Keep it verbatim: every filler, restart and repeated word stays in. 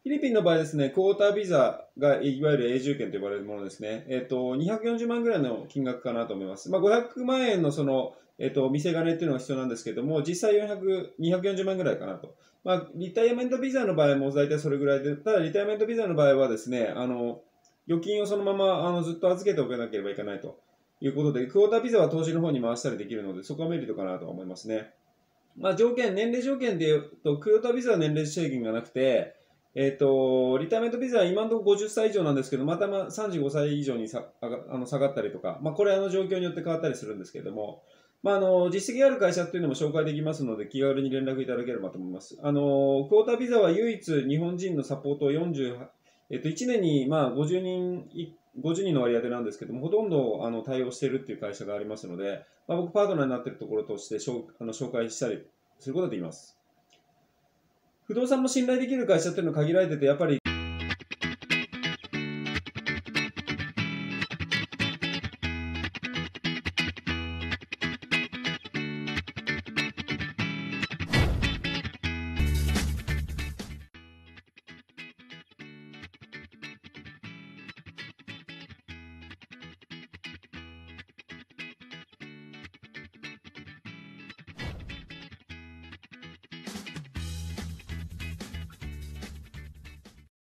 フィリピンの場合ですね、クォータービザがいわゆる永住権と呼ばれるものですね。えっと、にひゃくよんじゅうまんぐらいの金額かなと思います。まあ、ごひゃくまん円のその、えっと、見せ金っていうのが必要なんですけども、実際よんひゃく、にひゃくよんじゅうまんぐらいかなと。まあ、リタイアメントビザの場合も大体それぐらいで、ただリタイアメントビザの場合はですね、あの、預金をそのままあのずっと預けておかなければいけないということで、クォータービザは投資の方に回したりできるので、そこはメリットかなと思いますね。まあ、条件、年齢条件でいうと、クォータービザは年齢制限がなくて、えっと、リタイアメントビザは今のところごじゅっさい以上なんですけど、またまさんじゅうごさい以上にさあがあの下がったりとか、まあ、これあの状況によって変わったりするんですけれども、まあ、あの実績がある会社というのも紹介できますので、気軽に連絡いただければと思います。あのクォータービザは唯一日本人のサポートをよんじゅう、えっと、いちねんにまあごじゅうにん、ごじゅうにんの割合でなんですけども、ほとんどあの対応しているという会社がありますので、まあ、僕パートナーになっているところとして紹あの紹介したりすることができます。不動産も信頼できる会社というのは限られてて、やっぱり